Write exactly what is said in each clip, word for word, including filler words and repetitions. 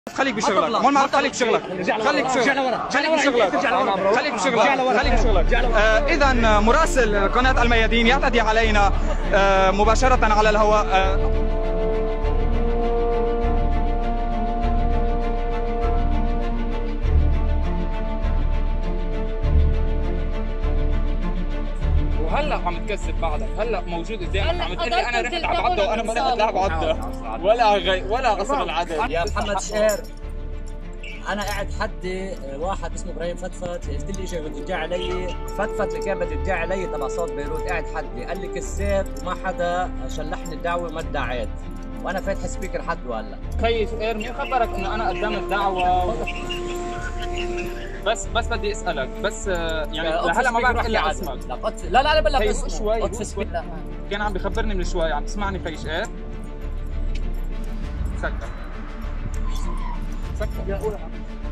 خليك بشغلك، هون ما خليك بشغلك، خليك بشغلك، خليك بشغلك، خليك بشغلك، خليك بشغلك. إذا مراسل قناة الميادين يعتدي علينا آه مباشرة على الهواء. آه وهلا عم تكذب بعدك، هلا موجود قدامك عم تقول لي انا رحت على عبده وانا ما رحت على عبده ولا غي ولا قصر العدد. يا محمد شقير، انا قاعد حدي واحد اسمه ابراهيم فتفت، قلت لي شيء بده يرجع علي، فتفت اللي كان بده يرجع علي تبع صوت بيروت، قاعد حدي قال لي كسيت وما حدا شلحني الدعوه ما ادعيت، وانا فاتح سبيكر حده هلا. خيي شقير مين خبرك انه انا قدام الدعوه؟ بس بس بدي اسالك بس يعني لهلا ما بعرف الا اسمك. لا لا لا بلا بس شوي كان عم بخبرني من شوي. عم تسمعني خيي شقير؟ سكر سكر يا قول.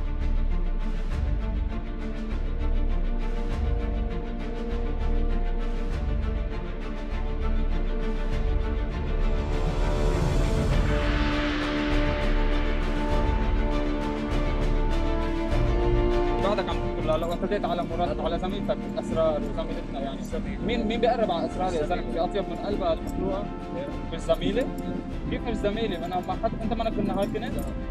بعدك عم تقول لا لو اعتديت على مراد على زميلتك اسرار وزميلتنا يعني مين مين بيقرب على اسرار يا زلمه؟ في اطيب من قلبها المخلوقه؟ مش زميله؟ كيف مش زميله؟ انا ما حد انت منك بالنهار كنت؟